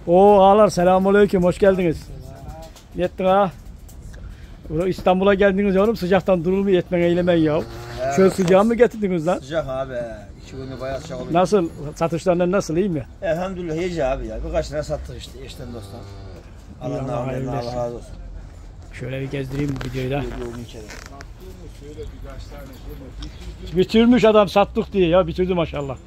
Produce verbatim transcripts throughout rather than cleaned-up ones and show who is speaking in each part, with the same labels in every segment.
Speaker 1: Oo ağalar, selamünaleyküm, hoş geldiniz. Yettin ha. İstanbul'a geldiniz yavrum, sıcaktan durulmuyor, yetmen eylemen ya.
Speaker 2: Evet,
Speaker 1: Çöl sıcağı mı getirdiniz lan?
Speaker 2: Sıcak abi. İki günde bayağı sıcak oluyor.
Speaker 1: Nasıl? Satışlarından nasıl, iyi mi?
Speaker 2: Elhamdülillah iyice abi ya. Birkaç tane sattık işte eşten dosttan. Allah'ın
Speaker 1: Allah
Speaker 2: Allah,
Speaker 1: hayırlı
Speaker 2: Allah
Speaker 1: olsun.
Speaker 2: razı olsun.
Speaker 1: Şöyle bir gezdireyim bu videoyu da.
Speaker 2: Yoğun içeri.
Speaker 1: Bitirmiş adam, sattık diye ya, bitirdi maşallah.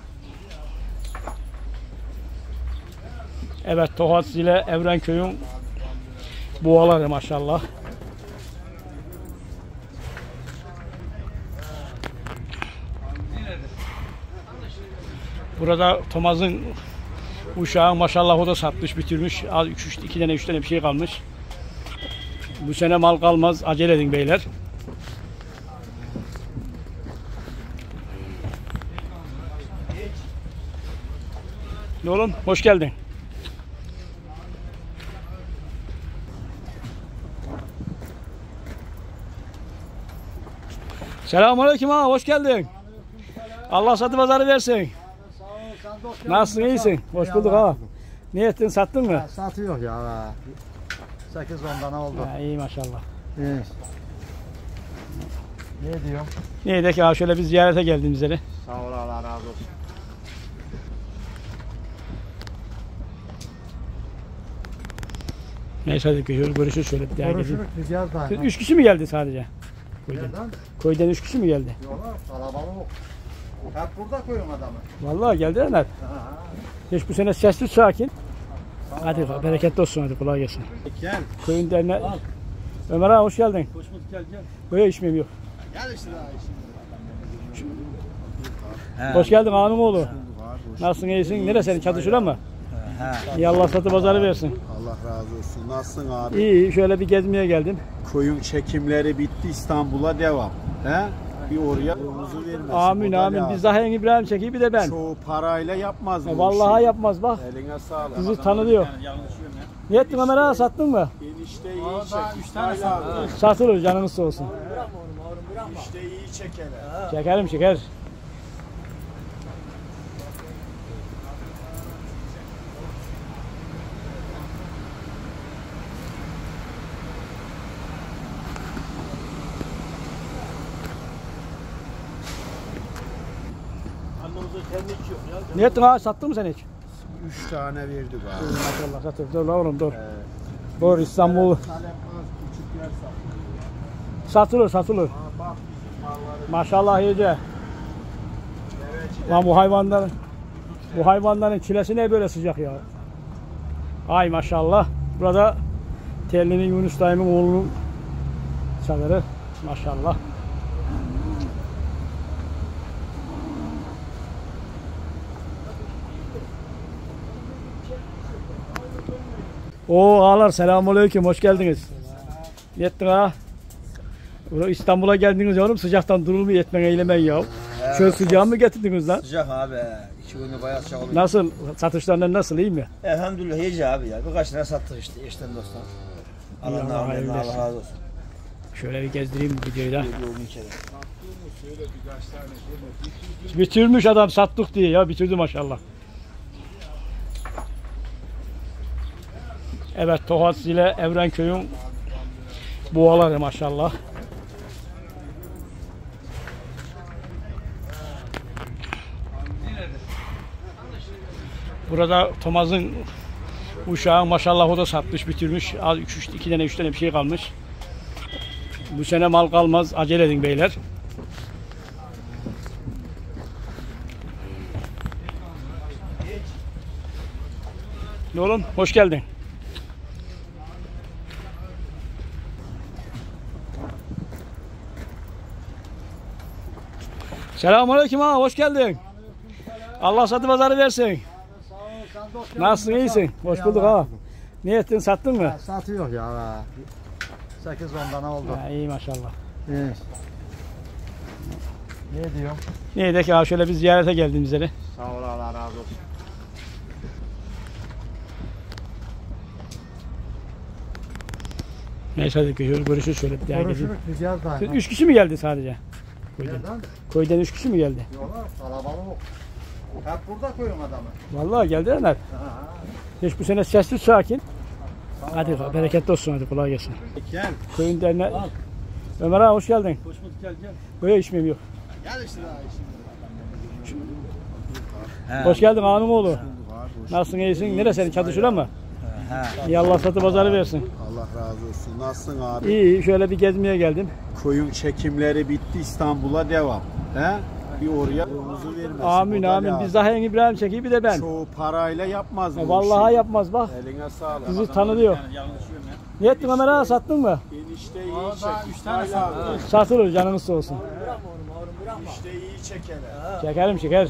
Speaker 1: Evet, Tokat ile Evrenköy'ün boğaları maşallah. Burada Tomaz'ın uşağı maşallah, o da satmış, bitirmiş. Az üç, üç, iki tane üç tane bir şey kalmış. Bu sene mal kalmaz, acele edin beyler. Ne oğlum, hoş geldin. Selamünaleyküm ha, hoş geldin. Allah satı pazarı versin. Nasılsın, iyisin? Hoş bulduk ha. Ne ettin, sattın mı?
Speaker 3: Ya, satıyor ya. sekiz on tane oldu.
Speaker 1: Ha, iyi maşallah.
Speaker 3: İyi. Ne diyor?
Speaker 1: Neydi ki ha, şöyle bir ziyarete geldim bizlere.
Speaker 3: Sağ ol, Allah razı olsun.
Speaker 1: Neyse hadi görüşürüz, görüşürüz şöyle bir daha geleyim.
Speaker 3: Görüşürüz, gideceğiz daha.
Speaker 1: Siz üç kişi mi geldi sadece? Köyden.
Speaker 3: Nereden?
Speaker 1: Köyden üç kişi mi geldi?
Speaker 3: Yok, kalabalık. Hep burada koyun adamı.
Speaker 1: Vallahi geldiler. Hiç bu sene sessiz, sakin. Hadi bereketli olsun, hadi kolay gelsin.
Speaker 3: Gel.
Speaker 1: Köyün derine... Ömer ağa, hoş geldin.
Speaker 3: Hoş bulduk, gel gel.
Speaker 1: Böyle içmeyeyim yok.
Speaker 3: Gel işte daha işte.
Speaker 1: Hoş geldin ağanın oğlu. Nasılsın, iyisin? Nerede senin, çatışıran mı?
Speaker 2: He.
Speaker 1: İyi, Allah satı pazarı versin.
Speaker 4: Allah razı olsun. Nasılsın abi?
Speaker 1: İyi, iyi, şöyle bir gezmeye geldim.
Speaker 4: Koyun çekimleri bitti. İstanbul'a devam. He? Bir oraya yolunuzu vermesin.
Speaker 1: Amin
Speaker 4: O da
Speaker 1: amin.
Speaker 4: lazım.
Speaker 1: Biz daha İbrahim çekiyor, bir de ben.
Speaker 4: Çoğu parayla yapmaz bu
Speaker 1: E, vallahi
Speaker 4: işi.
Speaker 1: yapmaz bak.
Speaker 4: Eline sağlık.
Speaker 1: Bizi tanıyor. Ne ettin Ömer ağa, sattın mı?
Speaker 4: Enişte iyi çek. Üç tane lazım.
Speaker 1: Satılır, canınız sağ olsun.
Speaker 4: İşte iyi çekeler.
Speaker 1: Çekerim, çeker. Ne ettin ha, sattın mı sen hiç?
Speaker 4: Üç tane verdik abi.
Speaker 1: Maşallah satır. Dur la oğlum, dur. Dur, İstanbul.
Speaker 4: Talep az, küçük yer satıyor.
Speaker 1: Satılır, satılır.
Speaker 4: Ha, bak bizim malları.
Speaker 1: Maşallah iyice. Lan bu hayvanların bu hayvanların çilesi ne böyle sıcak ya. Ay maşallah. Burada Telli'nin Yunus dayımın oğlunun çadırı. Maşallah. Oo ağalar, selamünaleyküm, hoş geldiniz. Yettin ha. İstanbul'a geldiniz yavrum, sıcaktan durulmuyor, yetmen eylemen ya.
Speaker 2: Evet,
Speaker 1: Çöl sıcağı mı getirdiniz lan?
Speaker 2: Sıcak abi. İki günde bayağı sıcak oluyor.
Speaker 1: Nasıl? Satışlarından nasıl, iyi mi?
Speaker 2: Elhamdülillah iyice abi ya. Birkaç tane sattık işte eşten dosttan. Allah'ın
Speaker 1: Allah hayırlı
Speaker 2: Allah,
Speaker 1: olsun.
Speaker 2: Allah razı olsun.
Speaker 1: Şöyle bir gezdireyim bu videoyu da.
Speaker 2: Yoğun içeri.
Speaker 1: Bitirmiş adam, sattık diye ya, bitirdi maşallah. Evet, Tokat ile Evrenköy'ün boğaları maşallah. Burada Tomaz'ın uşağı maşallah, o da satmış, bitirmiş. Az üç, üç, iki tane üç tane bir şey kalmış. Bu sene mal kalmaz, acele edin beyler. Ne oğlum, hoş geldin. Selamünaleyküm ha, hoş geldin. Allah satı pazarı versin. Nasılsın, iyisin? Hoş bulduk ha. Ne ettin, sattın mı?
Speaker 3: Ya, satıyor ya. sekiz on tane oldu.
Speaker 1: Ha, iyi maşallah.
Speaker 3: İyi. Ne diyor?
Speaker 1: Neydi ki ha, şöyle bir ziyarete geldim bizlere.
Speaker 3: Sağ ol, Allah razı olsun.
Speaker 1: Neyse hadi görüşürüz, görüşürüz şöyle bir daha geleyim.
Speaker 3: Görüşürüz, gideceğiz daha.
Speaker 1: Siz üç kişi mi geldi sadece? Köyden.
Speaker 3: Nereden?
Speaker 1: Köyden üç kişi mi geldi?
Speaker 3: Yok, kalabalık. Hep burada koyun adamı.
Speaker 1: Vallahi geldiler. Hiç bu sene sessiz sakin. Hadi bereketli olsun, hadi kolay gelsin.
Speaker 4: Gel.
Speaker 1: Köyün derine. Ömer ağa hoş geldin.
Speaker 4: Hoş bulduk, gel gel.
Speaker 1: Böyle içmeyeyim yok.
Speaker 3: Gel işte daha şimdi.
Speaker 1: Hoş geldin ağanın oğlu. Nasılsın, iyisin? Neresi senin, çadır şura mı? İyi, Allah satı pazarı versin.
Speaker 4: Allah razı olsun. Nasılsın abi?
Speaker 1: İyi, iyi, şöyle bir gezmeye geldim.
Speaker 4: Koyun çekimleri bitti, İstanbul'a devam. He? Bir oraya yolunuzu vermesin.
Speaker 1: Amin
Speaker 4: o da
Speaker 1: amin.
Speaker 4: lazım.
Speaker 1: Biz daha İbrahim çekiyor, bir de ben.
Speaker 4: Çoğu parayla yapmaz
Speaker 1: E,
Speaker 4: bu
Speaker 1: vallahi
Speaker 4: işi.
Speaker 1: yapmaz bak.
Speaker 4: Eline sağlık.
Speaker 1: Bizi tanıyor. Ne ettin Ömer ağa, sattın mı?
Speaker 4: Enişte iyi çek. Üç tane sağlık.
Speaker 1: Satılır, canınız sağ olsun.
Speaker 4: İşte iyi çekene.
Speaker 1: Çekerim çeker.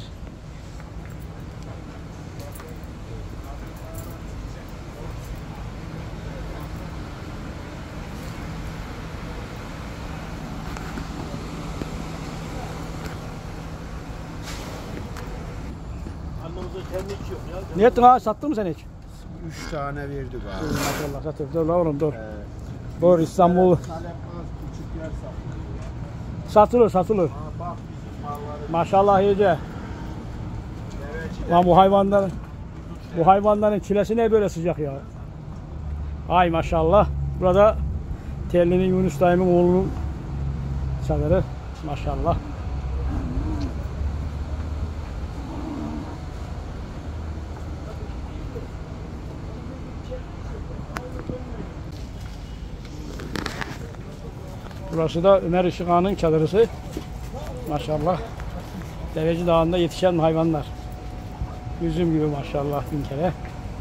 Speaker 1: Ne ettin ağa, sattın mı sen hiç?
Speaker 4: Üç tane verdik abi.
Speaker 1: Maşallah satır. Dur la oğlum dur. Dur İstanbul.
Speaker 4: Talep az, küçük yer satılıyor.
Speaker 1: Satılır satılır.
Speaker 4: Bak bizim malları.
Speaker 1: Maşallah iyice. Lan bu hayvanların bu hayvanların çilesi ne böyle sıcak ya. Ay maşallah. Burada Telli'nin Yunus dayımın oğlunun çadırı. Maşallah. Burası da Ömer Işık Ağa'nın çadırısı. Maşallah. Deveci Dağı'nda yetişen hayvanlar. Üzüm gibi maşallah bin kere.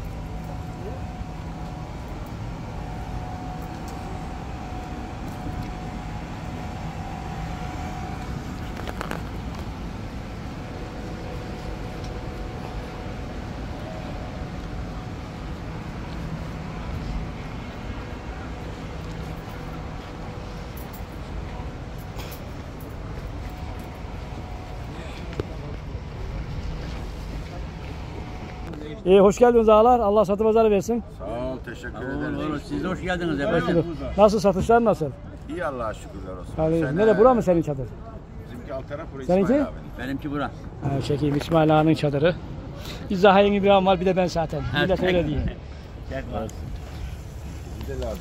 Speaker 1: İyi, hoş geldiniz ağalar. Allah satı pazarı versin.
Speaker 5: Sağ ol, teşekkür ederim.
Speaker 6: Siz de hoş geldiniz
Speaker 1: Hoş
Speaker 6: efendim.
Speaker 1: bulduk. Nasıl, satışlar nasıl?
Speaker 5: İyi Allah'a şükürler olsun.
Speaker 1: Yani
Speaker 5: Sen,
Speaker 1: nere,
Speaker 5: e,
Speaker 1: bura mı senin çadır?
Speaker 5: Bizimki alt taraf burası.
Speaker 1: Seninki?
Speaker 5: İsmail abi.
Speaker 6: Benimki bura.
Speaker 1: Ha, çekeyim, İsmail Ağa'nın çadırı. Biz daha yeni bir ağam var, bir de ben zaten. Millet öyle diyor.
Speaker 6: Gel bak.
Speaker 5: Bize lazım.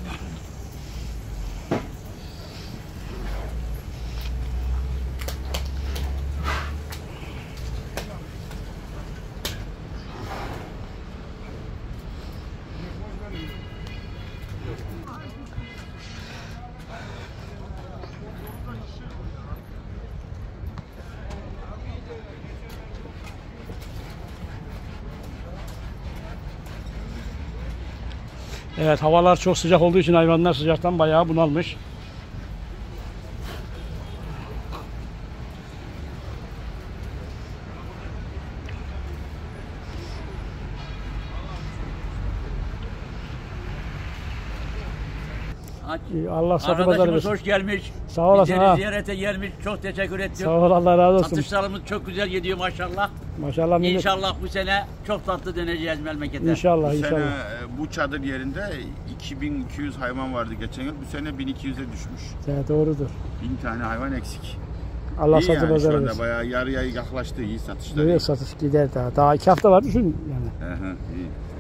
Speaker 1: Evet, havalar çok sıcak olduğu için hayvanlar sıcaktan bayağı bunalmış. İyi, Allah satı pazarı
Speaker 6: Arkadaşımız
Speaker 1: versin.
Speaker 6: hoş gelmiş.
Speaker 1: Sağ olasın
Speaker 6: Bizleri
Speaker 1: ha.
Speaker 6: ziyarete gelmiş. Çok teşekkür
Speaker 1: Sağ
Speaker 6: ettim.
Speaker 1: ol, Allah razı olsun.
Speaker 6: Satışlarımız çok güzel gidiyor maşallah.
Speaker 1: Maşallah millet.
Speaker 6: İnşallah bu sene çok tatlı döneceğiz memlekete.
Speaker 1: İnşallah,
Speaker 5: Bu sene
Speaker 1: inşallah.
Speaker 5: e, bu çadır yerinde iki bin iki yüz hayvan vardı geçen yıl. Bu sene bin iki yüze düşmüş.
Speaker 1: Evet, doğrudur.
Speaker 5: bin tane hayvan eksik.
Speaker 1: Allah
Speaker 5: iyi
Speaker 1: satı
Speaker 5: yani şu
Speaker 1: pazarı
Speaker 5: anda
Speaker 1: versin.
Speaker 5: bayağı yarıya yaklaştı, iyi satışlar.
Speaker 1: Nereye
Speaker 5: iyi.
Speaker 1: satış gider daha. Daha iki hafta var düşün yani.
Speaker 5: Hı hı, iyi.